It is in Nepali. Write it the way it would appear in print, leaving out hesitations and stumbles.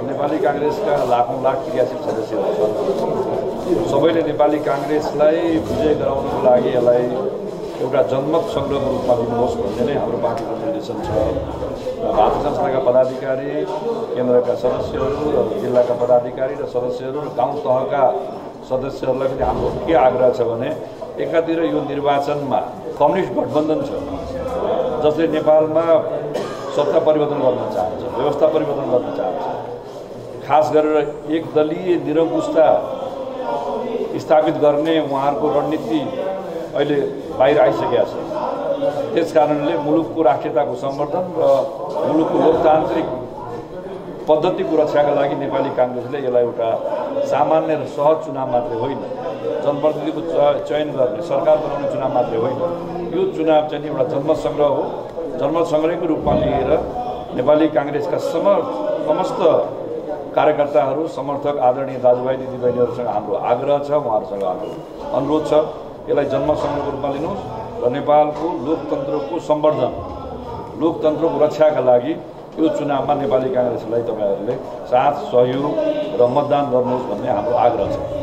नेपाली कांग्रेसका लाखौं लाख क्रियाशील सदस्यहरू छन्। सबैले नेपाली कांग्रेसलाई विजय गराउनको लागि यसलाई एउटा जनमत संग्रहको रूपमा लिनुहोस् भन्ने नै हाम्रो पार्टीको निर्देशन छ। भारतीय जनता संघका पदाधिकारी, केन्द्रका सदस्यहरू र जिल्लाका पदाधिकारी र सदस्यहरू र गाउँ तहका सदस्यहरूलाई पनि हाम्रो के आग्रह छ भने एकातिर यो निर्वाचनमा कम्युनिस्ट गठबन्धन छ जसले नेपालमा सत्ता परिवर्तन गर्न चाहन्छ, व्यवस्था परिवर्तन गर्न चाहन्छ। खास गरेर एक दलीय निरङ्कुशता स्थापित गर्ने उहाँहरूको रणनीति अहिले बाहिर आइसकेको छ। त्यसकारणले मुलुकको राष्ट्रियताको सम्वर्धन र मुलुकको लोकतान्त्रिक पद्धतिको रक्षाका लागि नेपाली कांग्रेसले यसलाई एउटा सामान्य र सहज चुनाव मात्रै होइन, जनप्रतिनिधिको चयन गर्ने सरकार बनाउने चुनाव मात्रै होइन, यो चुनाव चाहिँ एउटा जनमत सङ्ग्रह हो। जनमत सङ्ग्रहको रूपमा लिएर नेपाली कांग्रेसका समस्त कार्यकर्ताहरू, समर्थक, आदरणीय दाजुभाइ दिदीबहिनीहरूसँग हाम्रो आग्रह छ, उहाँहरूसँग हाम्रो अनुरोध छ, यसलाई जनमत सङ्ग्रहको रूपमा लिनुहोस् र नेपालको लोकतन्त्रको सम्वर्धन, लोकतन्त्रको रक्षाका लागि यो चुनावमा नेपाली कांग्रेसलाई तपाईहरूले साथ, सहयोग र मतदान गर्नुहोस् भन्ने हाम्रो आग्रह छ।